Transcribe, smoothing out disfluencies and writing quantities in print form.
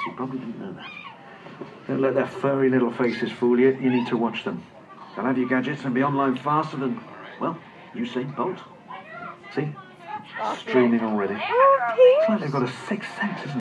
You probably didn't know that. Don't let their furry little faces fool you. You need to watch them. They'll have your gadgets and be online faster than, well, Usain Bolt. See? Streaming already. It's like they've got a sixth sense, isn't it?